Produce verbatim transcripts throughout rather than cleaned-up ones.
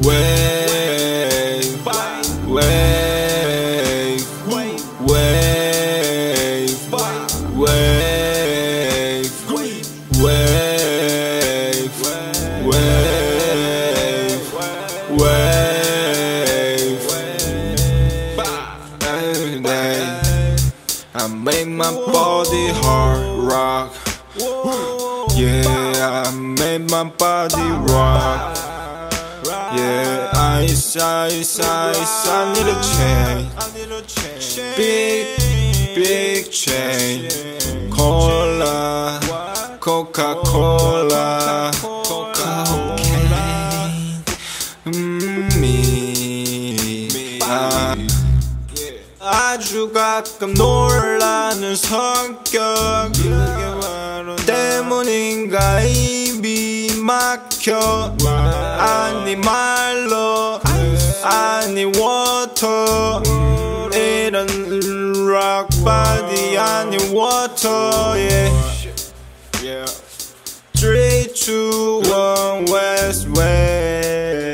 Wave, wave, wave, wave, wave, wave, wave. I make my body hard rock. Yeah, I made my body rock. Yeah, ice, ice, ice, I need a chain. Big, big chain. Cola, Coca-Cola, cocaine. Mm, me, 아, 아주 가끔 놀라는 성격 때문인가 입이 막혀. 아니 말로 아니 워터 이런 락 바디 아니 워터 yeah. three, two, one, West Wave.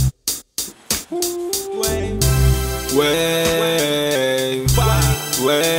Wave, wave,